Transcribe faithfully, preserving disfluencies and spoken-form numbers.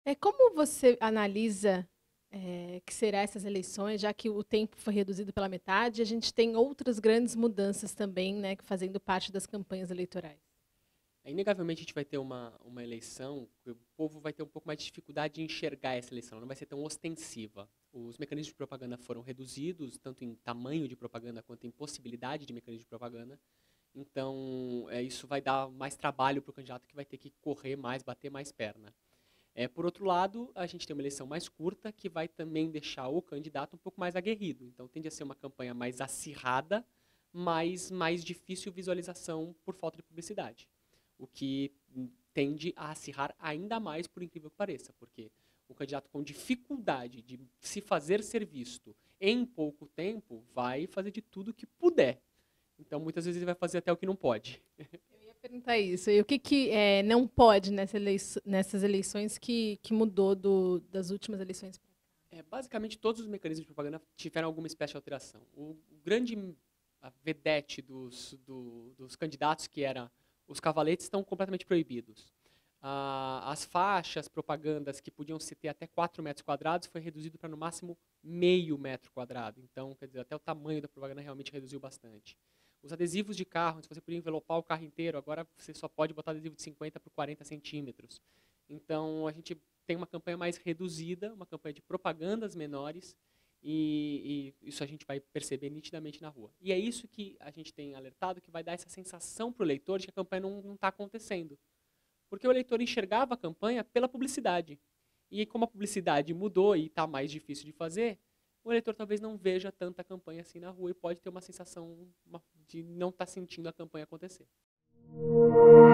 É, como você analisa, eh, que será essas eleições, já que o tempo foi reduzido pela metade, a gente tem outras grandes mudanças também, né, que fazendo parte das campanhas eleitorais. É, inegavelmente a gente vai ter uma, uma eleição que o povo vai ter um pouco mais de dificuldade de enxergar essa eleição, ela não vai ser tão ostensiva. Os mecanismos de propaganda foram reduzidos, tanto em tamanho de propaganda quanto em possibilidade de mecanismo de propaganda. Então, é, isso vai dar mais trabalho para o candidato que vai ter que correr mais, bater mais perna. É, por outro lado, a gente tem uma eleição mais curta, que vai também deixar o candidato um pouco mais aguerrido. Então, tende a ser uma campanha mais acirrada, mas mais difícil visualização por falta de publicidade. O que tende a acirrar ainda mais, por incrível que pareça, porque o candidato com dificuldade de se fazer ser visto em pouco tempo vai fazer de tudo que puder. Então, muitas vezes ele vai fazer até o que não pode. Eu ia perguntar isso. E o que, que eh, não pode nessa eleiço- nessas eleições que, que mudou do- das últimas eleições pra cá? É, basicamente, todos os mecanismos de propaganda tiveram alguma espécie de alteração. O, o grande a vedete dos, do, dos candidatos, que eram os cavaletes, estão completamente proibidos. Ah, as faixas, propagandas que podiam se ter até quatro metros quadrados, foi reduzido para no máximo meio metro quadrado. Então, quer dizer, até o tamanho da propaganda realmente reduziu bastante. Os adesivos de carro, se você podia envelopar o carro inteiro, agora você só pode botar adesivo de cinquenta por quarenta centímetros. Então, a gente tem uma campanha mais reduzida, uma campanha de propagandas menores, e, e isso a gente vai perceber nitidamente na rua. E é isso que a gente tem alertado, que vai dar essa sensação para o eleitor de que a campanha não está acontecendo. Porque o eleitor enxergava a campanha pela publicidade. E como a publicidade mudou e está mais difícil de fazer, o eleitor talvez não veja tanta campanha assim na rua e pode ter uma sensação de não estar tá sentindo a campanha acontecer.